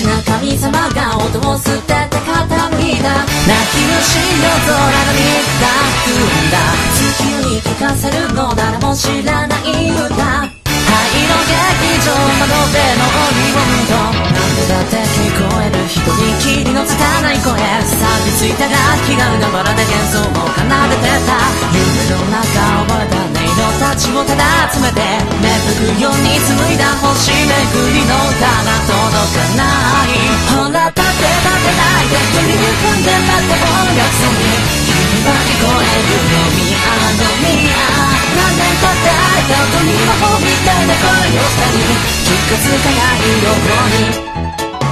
ちな神様が音を捨てて傾いた泣き虫の空が見た組んだ月に聞かせるの誰も知らない歌灰の劇場窓辺の鬼を見と何度だって聞こえる一人きりの拙い声錆びついた楽器が海原で幻想を奏でてた夢の中覚えた音色たちをただ集めて芽吹くように紡いだ星めぐりの歌が届かないほら立てないで取り込んで待って音楽さに君は聞こえるのミアのミア何年経って会えた音に魔法みたいな声をしたり気がつかないように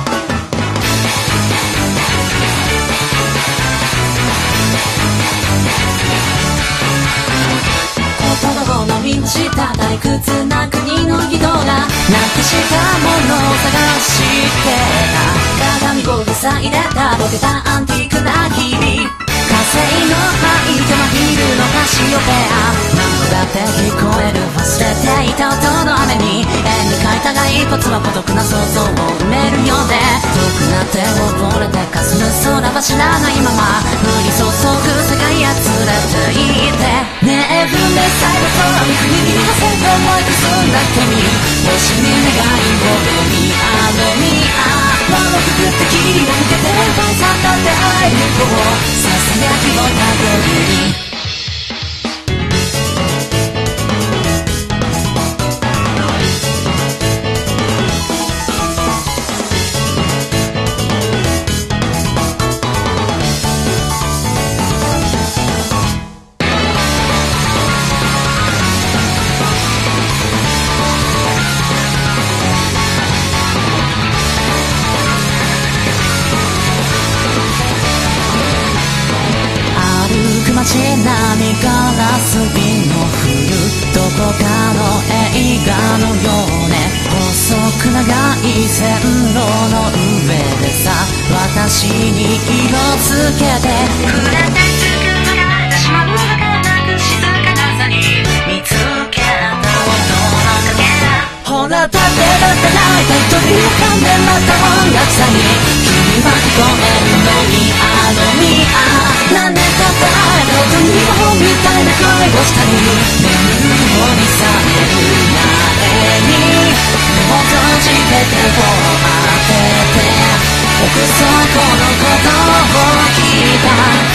満ちた退屈な国の人がなくしたものを探してた鏡を塞いでたボケたアンティークな日々火星の廃墟真昼のカシオペア何度だって聞こえる忘れていた音の雨に絵に描いた骸骨は孤独な想像を埋めるようで遠くなって溺れて霞む空は知らないまま降り注ぐ世界へ連れて行ってねえ分で最後空に振り出せと思い進んだ君星に願いを見あの見あ窓くぐって霧を抜けてバイさんだって愛にこうささやきをたどり街並みガラス瓶の冬どこかの映画のようね細く長い線路の上でさ私に色つけて触れて作られた島の儚く静かなさに見つけた音のかけらほら立ってないで取り浮かんでまた音楽さに君は聞こえるのにあのミア何年経って会えた音に魔法みたいな声をしたり眠るように覚める前に目を閉じて手を当てて奥底のことを聞いた